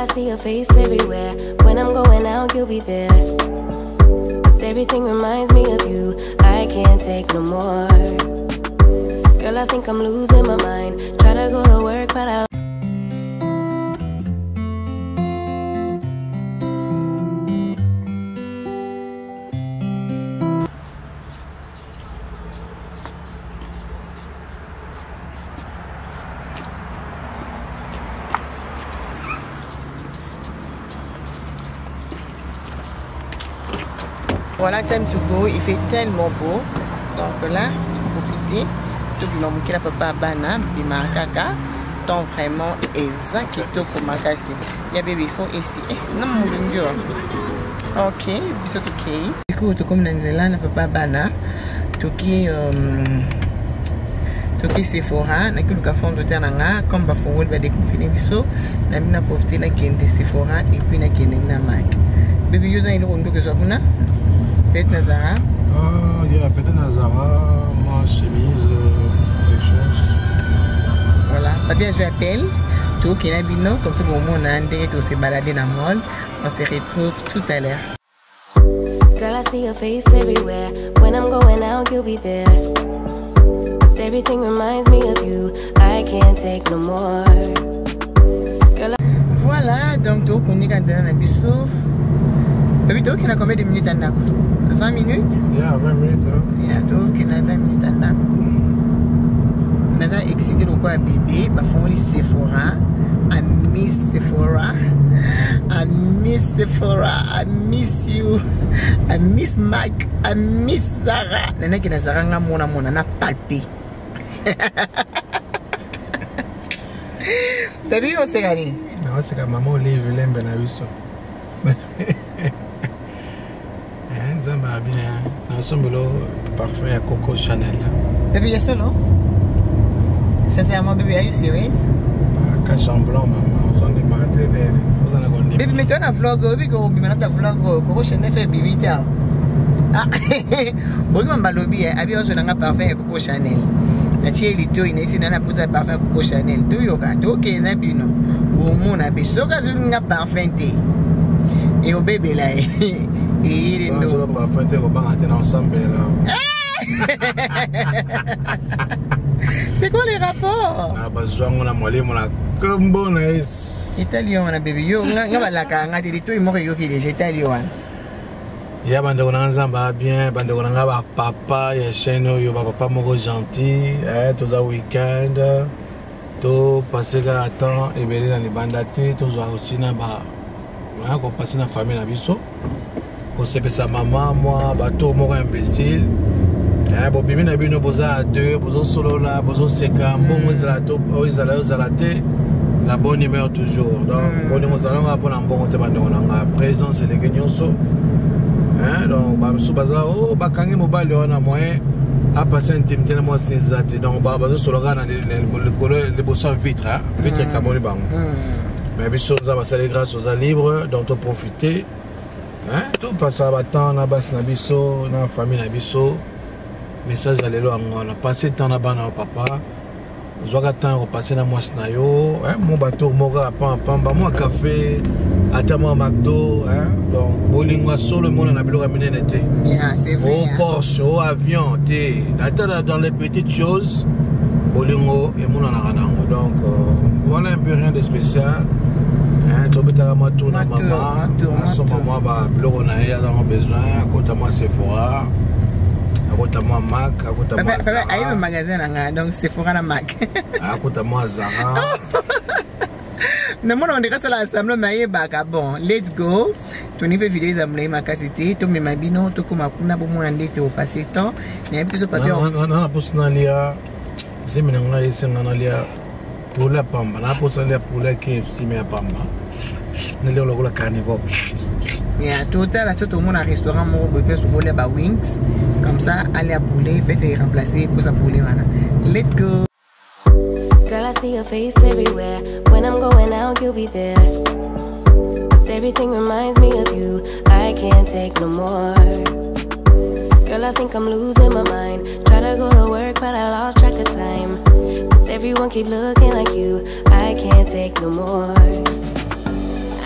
I see your face everywhere. When I'm going out, you'll be there. Cause everything reminds me of you. I can't take no more. Girl, I think I'm losing my mind. Try to go to work, but I... Voilà, time to go. Il fait tellement beau. Donc là, profitez. Tout le monde qui n'a pas bana, bima kaka. Tant vraiment exact pour makasi. Il y a bébé faut ici. Non mon dieu. Ok, c'est ok. Du coup, tout comme Nanzela n'a pas bana. Tout qui Sephora, na ki luka fond de terre nga, comme ba fond ba déconfiner biso, na mina profiter na kende Sephora et puis na kende na Mac. Bébé yo za ile rondo que ça kuna. Peut-être Nazara. Il y a peut-être Nazara, moi chemise, quelque chose. Voilà. Papier, je l'appelle. Tout qui est habillé, comme ça, pour moi, on a intérêt à se balader dans le mall. On se retrouve tout à l'heure. Girl, I see your face everywhere. When I'm going out, you'll be there. Cause everything reminds me of you. I can't take no more. Girl, Voilà, donc tout qu'on est quand on a biso. Papi, toi, qui a combien de minutes à Nako? 20 minutes? Il y a 20 minutes. Il y a toi qui a 20 minutes à Nako. On a excité le quoi bébé, bah font les Sephora, I miss Sephora, I miss Sephora, I miss you, I miss Mike, I miss Zara. Nana qui na Zara nga mona na palpé. T'as vu on s'est gagné? Non, c'est que maman livre l'embe na biso. Zamba bien. Na sombolo parfum à Coco Chanel. Bébé, il y a solo? Sincèrement, bébé, are you serious? Cache en blanc, maman. On est marqué des. Bébé, mais toi, on a vlog, bébé, quand on a vlog, Coco Chanel sur bébé, ah, bon, on va lobby, abi, on a un parfum à Coco Chanel. La tia, il est ici, on a posé un parfum à Coco Chanel. Tu yoga, tu ok, n'a bino. Bon, mon abi, so que c'est un parfum, et au bébé, là, il est nous. On va parfum, on va rentrer ensemble, là. C'est quoi les rapports? Ah, bah, je vais aller à comme bon Italien, on a bébé. Yo, on va la canga, tu dis tout, il m'a dit qu'il est italien. Il y a bande on ensemble bien, bande on a papa, il y a chaîne, il y a papa mon gentil, tous les week-end, tout passer à temps et bien dans les bandatés, tous aussi na ba, on passer dans la famille na biso, on sait que sa maman, moi, bah tout mon imbécile. Bon, bibi na bino boza à deux, bozo solo là, bozo seka, bon ils la la bonne humeur toujours. Donc bon nous allons apprendre un bon côté on a présence et les gagnants so. Hein donc ba sou baza oh ba kangi mobile on a moyen à passer intimité na moi c'est zate. Donc ba bozo solo là dans les bossons vitre hein, vitre carbone bang. Mais biso ça va saler grâce aux libres dont on profiter. Hein tout passe à temps na bas na biso, na famille na biso. Message à l'élo, on a passé le temps là-bas dans papa. Je vais attendre passer dans moi snayo. Mon bateau, mon gars, moi café, attends moi McDo. Donc, bolingo solo, le monde en a bien ramené l'été. C'est vrai. Au Porsche, au avion, attends dans les petites choses, bolingo et mon en a ranango. Donc, voilà un peu rien de spécial. Tu peux moi tout dans maman. À ce moment, on a besoin. Quand moi Sephora. À moi Mac, à moi Zara. Il y a un magasin donc c'est Sephora na Mac. À moi Zara. Non, on dirait la assemblée mais bon, let's go. Tu n'as pas vidéo d'assemblée ma cassette, tu m'as bino, tu comme kuna pour moi andé au passé temps. Mais petit ce papier. Non, pour ça lia. C'est maintenant là ici on lia pour la pamba, na pour ça lia pour la KFC mais à pamba. Ne le la carnivore. Yeah, total, là, tout le monde a un restaurant, mon bébé, pour les wings. Comme ça, aller à poulet, peut-être remplacer pour ça poulet. Let's go. Girl, I see your face everywhere. When I'm going out, you'll be there. Cause everything reminds me of you. I can't take no more. Girl, I think I'm losing my mind. Try to go to work, but I lost track of time. Cause everyone keep looking like you. I can't take no more.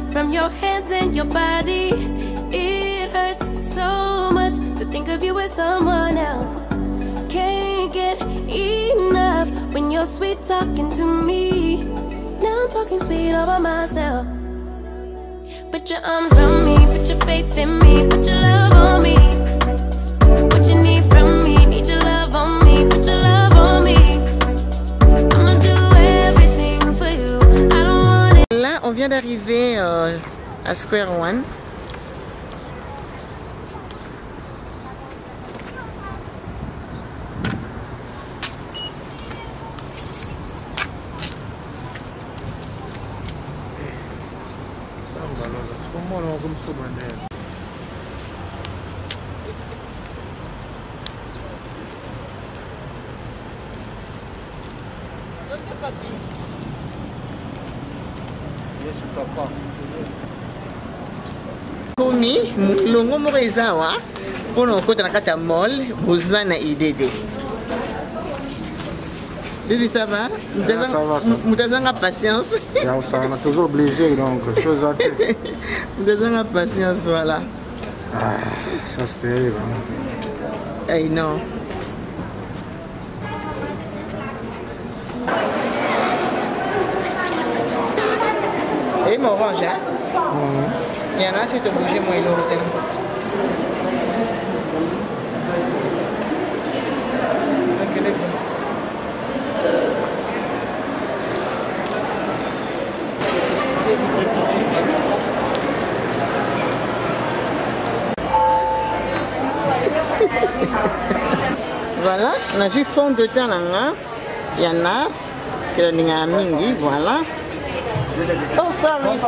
from your hands and your body. It hurts so much to think of you as someone else. Can't get enough when you're sweet talking to me. Now I'm talking sweet all by myself. Put your arms around me, put your faith in me, put your love on me. What you need from me, need your love on me, put your love on me. I'ma do everything for you, I don't want it. Là, on vient d'arriver à Square One. Komi, mulongo moko eza wa mpona okota na kati ya mall oza na idée te. Bibi, ça va? Moto azanga patience. Ça, on a toujours obligé, donc chose à tout. Moto azanga patience, voilà. Ah, ça c'est terrible. Hey, non. Et mon orange, hein? Il y en a qui te bougent moins l'autre. Voilà, on a vu fond de teint là, il y en a qui ont mis mingi, voilà. Oh, sorry.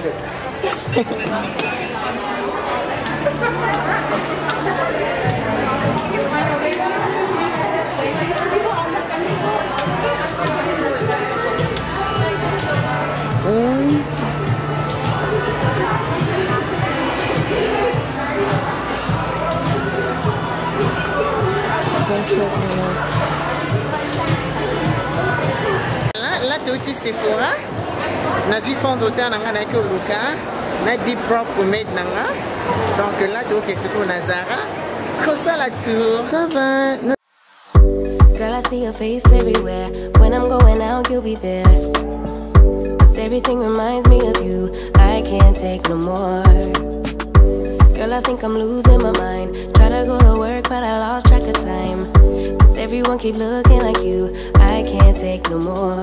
Là, tu es Sephora. Na suis fond d'auteur nanga na ko luka na deep propre made nanga. Donc là tu es sur Nazara. Kosa la tour. Ça va. Girl, I see your face everywhere. When I'm going out, you'll be there. 'Cause everything reminds me of you. I can't take no more. Girl, I think I'm losing my mind. Try to go to work, but I lost track of time. 'Cause everyone keep looking like you. I can't take no more.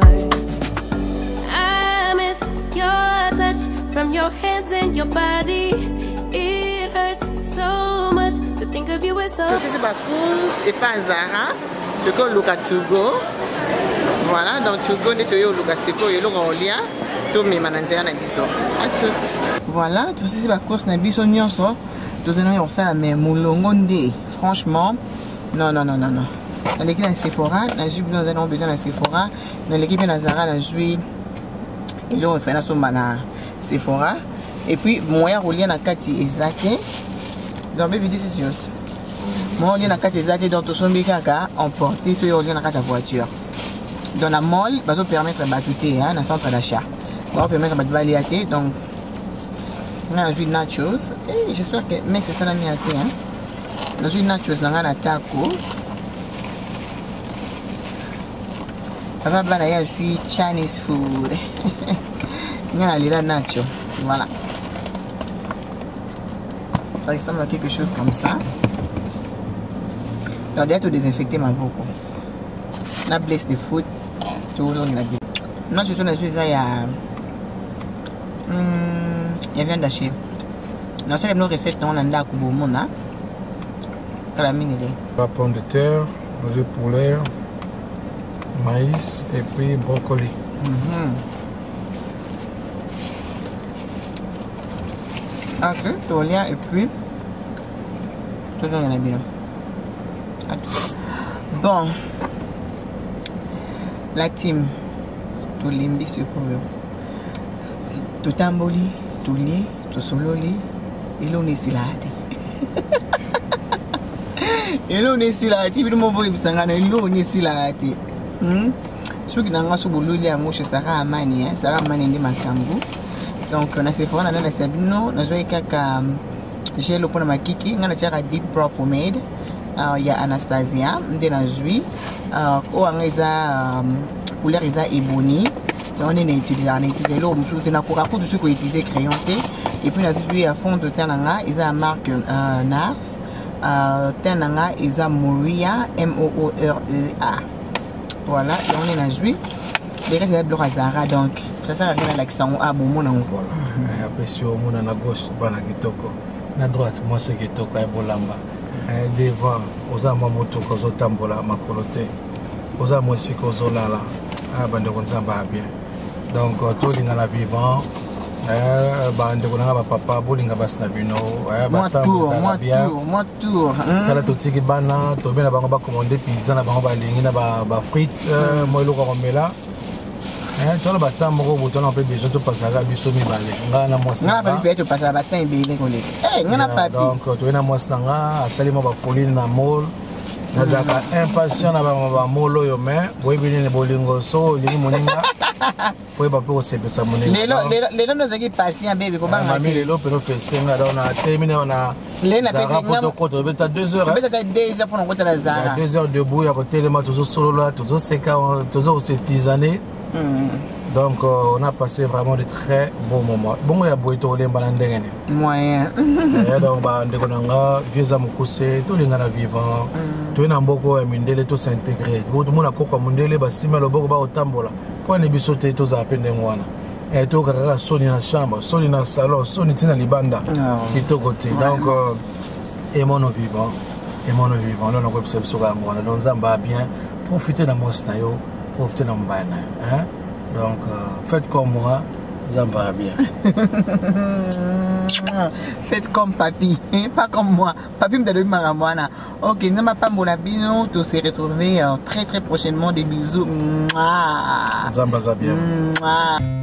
I miss your touch from your hands and your body. It hurts so much to think of you as so. C'est ma course et pas Zara. Je go look at Togo. Voilà, donc Togo ne te yo look at Sepo yo look en lien. To me mananzera na biso. À tout. Voilà, tout c'est ma course na biso nyonso. Tout ça on ça la même mulongo ndé. Franchement, non. Dans l'équipe de Sephora, nous avons besoin de Sephora. Dans l'équipe de Zara, nous avons fait la Sephora. Et puis, moi, je suis en Kati Ezake. Donc, je vais vous dire c'est sûr. Moi, je suis en Kati Ezake, donc tout le monde est emporté, tout le monde est dans la voiture. Dans la mall, ça va permettre de battre dans le centre d'achat. Ça va permettre de battre. Donc, on a vu nachos. Et j'espère que. Mais c'est ça la mienne. On a vu nachos dans la taco. Papa Banaya, je suis Chinese food. Il y a nacho. Voilà. Ça ressemble à quelque chose comme ça. Donc, il y a tout désinfecté ma beaucoup. La blesse de foot. Tout le monde a dit. Moi, je suis là, il y a viande d'haché. Dans cette recette, on a un peu de monde. La pomme de terre, œufs poulet, maïs et puis brocoli. Ok, tolia et puis tout le monde a bien. Bon, la team, tout limbi sur quoi? Tout tamboli, tout lié, tout sololi, et l'on est là. Et l'on est là, tu veux me voir, et l'on est là. Ceux qui n'ont pas su boulouli à mouche, ça va à mani, ça va à mani de Macambo. Donc on a Sephora, on a la Sabino, on a joué kaka gel pour ma kiki, on a déjà Deep Pro Pomade. Il y a Anastasia, on a joué. On a couleur isa ebony. On a utilisé l'eau, on a couraku tout ce qu'on utilise crayon et puis on a joué à fond de teint nanga, isa marque Nars. Teint nanga isa Moria, M-O-O-R-E-A. Voilà, et on a joué. Les restes de Blora Zara, donc ça sert à rien à l'accent à bon mon en voilà. Après sur mon à gauche, bana kitoko. Na droite, moi c'est kitoko et bolamba. Devant, aux amas moto aux tambola ma coloté. Aux amas aussi aux olala. Ah bande on s'en va bien. Donc tout l'inga la vivant. Bande on a papa, bolinga basna bino. Moi tour. Kala to tiki bana, to bien la bango ba commander pizza na bango ba lingi na ba frites, moi lo ko mela. Tu as un mot où tu as besoin de passer à biso mibale. Ngana mwasanga. Ngana pas passer à batin bébé collègue. Ngana pas. Donc tu es na mwasanga, asalima ba folie na mall. Nazaka impatient na ba mall yo mais boy bini ne bolingo so lingi moninga. Foi ba pe osepe sa moninga. Lelo nozaki patient bébé ko banga. Mami lelo pe no fesenga donc na terminé on a Lena pesa ngam. Ko beta 2 heures. Beta 2 heures pour on côté la Zara. 2 heures debout ya côté ma toujours solo là, toujours seka, toujours ces années. Donc on a passé vraiment de très bons moments. Bon, il y a beaucoup de gens moyen. Donc vieux amoukousé, tout le monde vivant. Tout le monde mindele tout s'intégrer. Tout le monde a quoi mindele basima le boko ba otambola. Pour ne bisoter tous à peine ngwana. Et tout kaka soni na chambre, soni na salon, soni tina libanda. Et tout côté. Donc aimons nos vivants. Aimons nos vivants. Là on peut observer sur ngwana. Donc zamba bien profiter de mon stayo. Profitez dans mon bain. Hein? Donc, faites comme moi, ça va bien. Faites comme papy, pas comme moi. Papy me donne maramouana. Ok, nous n'avons pas mon abino. Tous se retrouver très très prochainement. Des bisous. Ça va bien.